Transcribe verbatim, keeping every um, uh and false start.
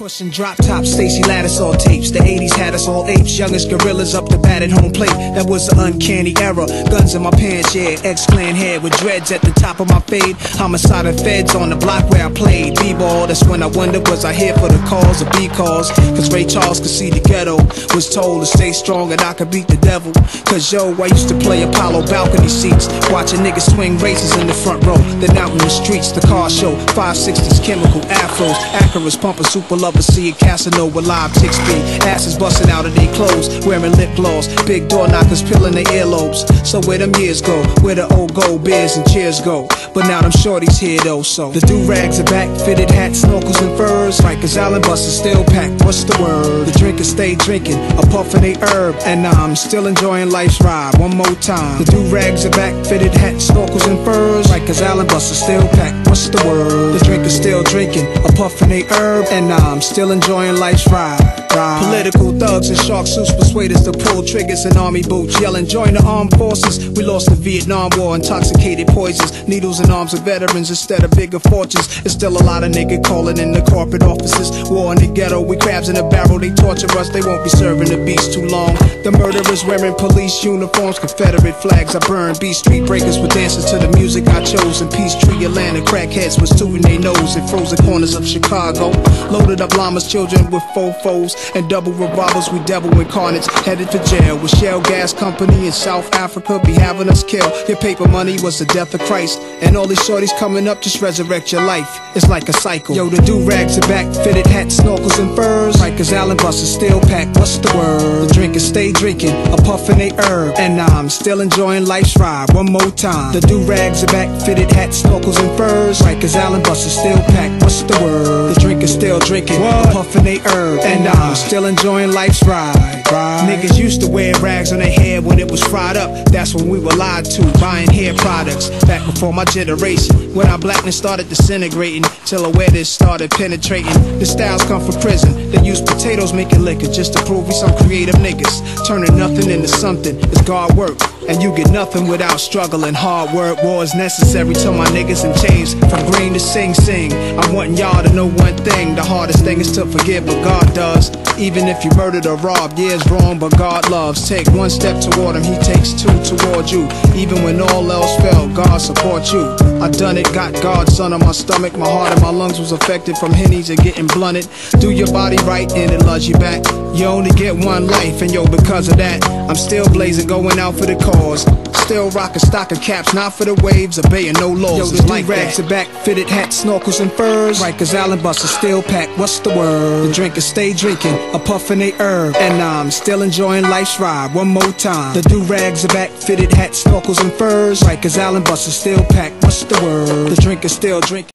Pushing drop tops, Stacy Lattisaw tapes. The eighties had us all apes, youngest gorillas up the bat at home plate. That was an uncanny era. Guns in my pants, yeah, X-Clan hair with dreads at the top of my fade. Homicide and feds on the block where I played b-ball. That's when I wondered, was I here for the cause or B-cause? Cause Ray Charles could see the ghetto. Was told to stay strong and I could beat the devil. Cause yo, I used to play Apollo balcony seats, watching niggas swing races in the front row. Then out in the streets, the car show, five sixties, chemical afros, Acuras pumping super lovers, see a Casanova live chicks be asses busting out of their clothes, wearing lip gloss, big door knockers peeling their earlobes. So where them years go, where the old gold beers and cheers go? But now them shorties here though, so the do-rags are back, fitted hats, snorkels and furs. Rikers Island buses still packed, what's the word? The drinkers stay drinking, a puff and they herb, and I'm still enjoying life's ride. One more time, the do-rags are back, fitted hats, snorkels and furs. Rikers Island buses still packed, what's the word? The drinkers still drinking, a puff and they herb, and I'm still enjoying life's ride. Ride. Political thugs and shark suits persuade us to pull triggers in army boots, yelling join the armed forces. We lost the Vietnam War, intoxicated poisons, needles and arms of veterans instead of bigger fortunes. There's still a lot of niggas calling in the corporate offices. War in the ghetto, we crabs in a barrel, they torture us, they won't be serving the beast too long. The murderers wearing police uniforms, Confederate flags I burn, beat street breakers with dances to the music I chose. In Peachtree, Atlanta, crackheads was tooting their nose in frozen corners of Chicago. Loaded up llamas, children with fofos and double revolvers, we devil incarnates, headed for jail. With Shell Gas Company in South Africa be having us kill. Your paper money was the death of Christ, and all these shorties coming up just resurrect your life. It's like a cycle. Yo, the do-rags are back, fitted hats, snorkels and furs. Rikers Island buses still packed, what's the word? The drinkers stay drinking, a puff and they herb, and I'm still enjoying life's ride. One more time, the do-rags are back, fitted hats, snorkels and furs. Rikers Island buses still packed, what's the word? The drinkers still drinking, what? A puff and they herb, and I'm still enjoying life's ride. Right. Niggas used to wear rags on their hair when it was fried up. That's when we were lied to, buying hair products. Back before my generation, when our blackness started disintegrating, till awareness started penetrating. The styles come from prison. They use potatoes making liquor just to prove we some creative niggas. Turning nothing into something is God work, and you get nothing without struggle and hard work. War is necessary to my niggas in chains, from green to sing sing. I'm wanting y'all to know one thing, the hardest thing is to forgive, but God does. Even if you murdered or robbed, yeah, it's wrong, but God loves. Take one step toward him, he takes two toward you. Even when all else failed, God supports you. I done it, got God's son on my stomach. My heart and my lungs was affected from hennies and getting blunted. Do your body right and it loves you back. You only get one life, and yo, because of that, I'm still blazing, going out for the cause. Still rockin' stocking caps, not for the waves, obeying no laws. Yo, the do-rags are back, fitted hats, snorkels and furs. Rikers Island buses still packed, what's the word? The drinkers stay drinking, a puff and they herb, and I'm still enjoying life's ride. One more time, the do-rags are back, fitted hats, snorkels and furs. Rikers Island buses still packed, what's the word? The drinkers still drinking.